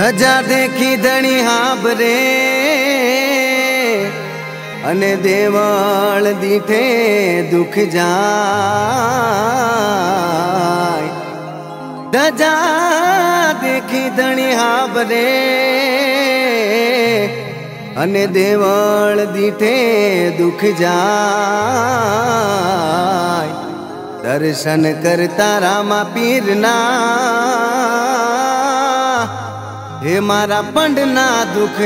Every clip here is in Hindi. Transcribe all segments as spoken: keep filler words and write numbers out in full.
ધજા દેખી ધણી હાબરે અને દેવળ દીઠે દુખ જાય। ધજા દેખી ધણી હાબરે અને દેવળ દીઠે દુખ જાય। દર્શન કરતા રામા પીરના हे मारा पंडना दुख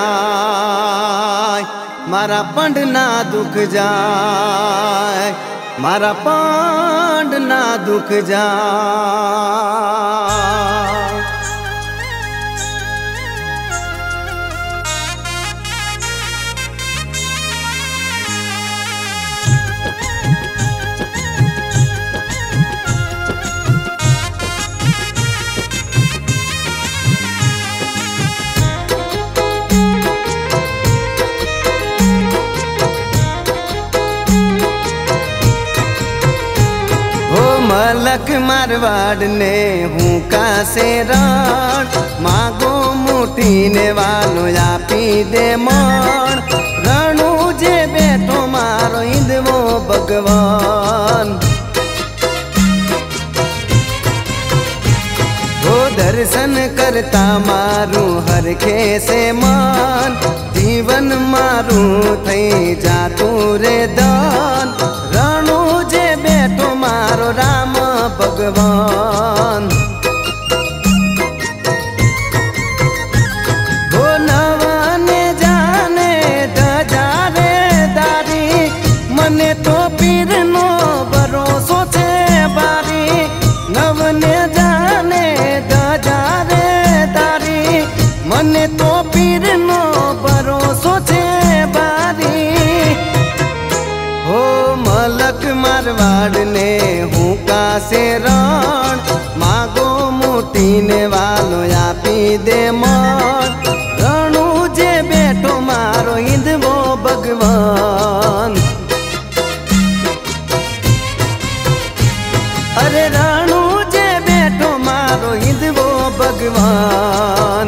जाय, मारा पंडना दुख जाय, मारा पंडना दुख जाय। मलक मारवाड़ ने हूँ का से रण मागो मुठी ने वालो आपी दे मन। रणु जे बेटो मारो इंदवो भगवान वो दर्शन करता मारू हरखे से मन। जीवन मारू थई जातू रे दान। रणु जे बेटो मारो राम भगवान वो नवाने जाने धजारे दारी मने तो पीर नो भरोसो छे बारी। नवने जाने धजारे दारी मने तो पीर नो भरोसो छे बारी। हो मलक मारवाड़ ने हूँ का से रण मागो मुठी ने वालो आपी दे मन। रणु जे बेटो मारो इंदवो भगवान। अरे रणु जे बेटो मारो इंदवो भगवान।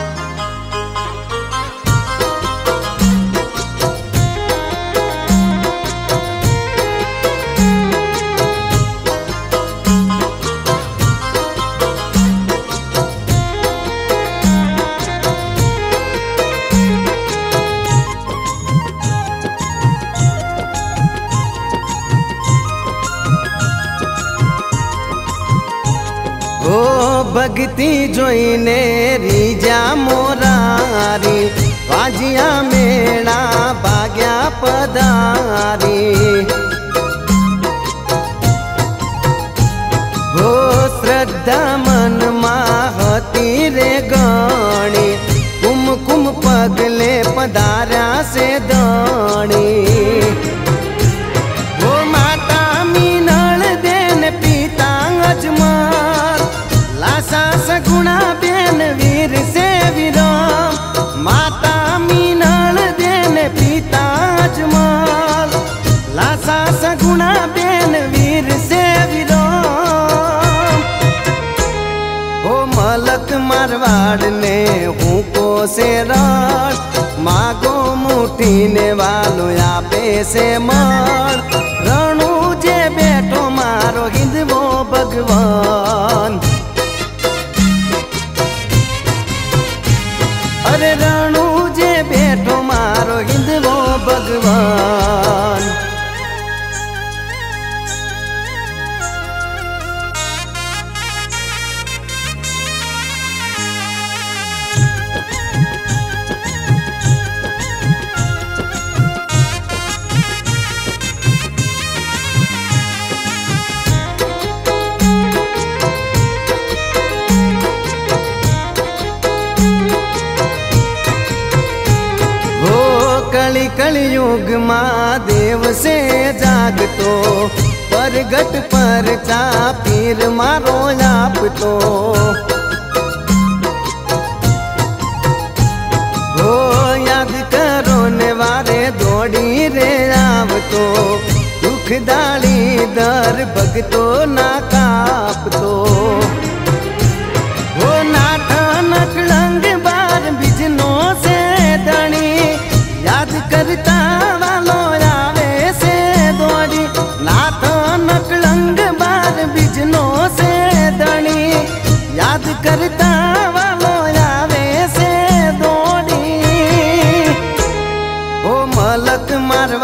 ओ भगती जोईने रीजा मोरारी वाजिया मेणा भाग्या पधारी। हो श्रद्धा मन माहती रे गणी कुमकुम पगले पधार्या से दाणी। वो माता मीनल देन पिता अजमल लासा सगुणा बेन वीर से विराम। माता मीनल देन पिता अजमल लासा सगुणा बेन वीर से विराम। ओ मलक मारवाड़ ने हूँ को से रण मागो मुठी ने वालो आपे से मन। रणु जे बेटो मारो हिंदवो भगवान। अरे रणु जे बेटो मारो हिंदवो भगवान। कली कलयुग माँ देव से जागतो परगट पर चा पीर मारो आप तो। हो याद करो ने वारे दौड़ी रे आव तो। दुख दाली दर भगतो ना काप तो। हो नाठा नकलंग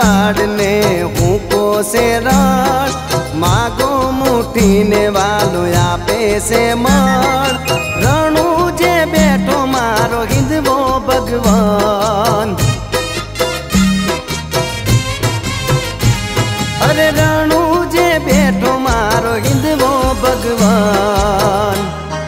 मरवाड़ ने हूँ को से रण मागो मुठीने वालो आपे से मर रणु जे बेटो मारो हिंदवो भगवान। अरे रणु जे बेटो मारो हिंदवो भगवान।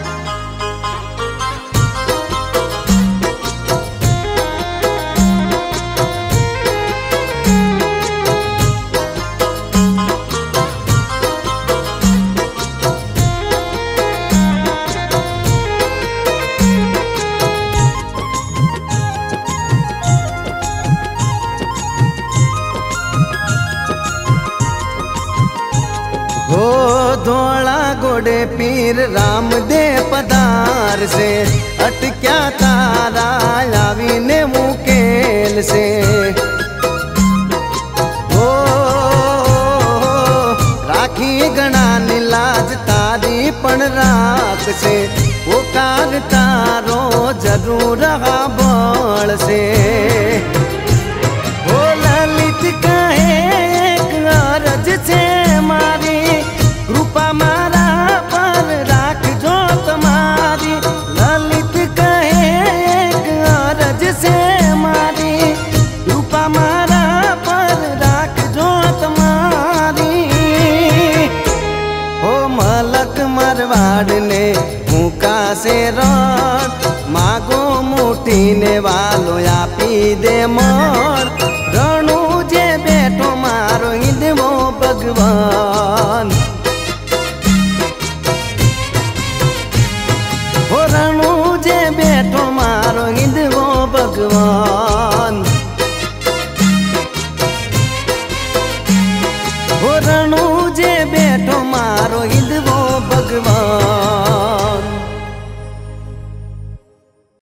हो धोला गोड़े पीर राम दे पधार से अटक्या तारा आवी ने मुकेल से। हो राखी गणा लाज तारी पण राख से वो कार तारो जरूर रहा बल से। हो ललित कहे एक अरज से मारी कृपा मारा पर राख जो तुम्हारी। ललित कहे एक अरज से मारी कृपा मारा पर राख जो तुम्हारी। हो मलक मरवाड़ ने मुका से रण मागो मुठीने वालो आपी दे मोर रणु जे बेटो मारो हिंदवो भगवान।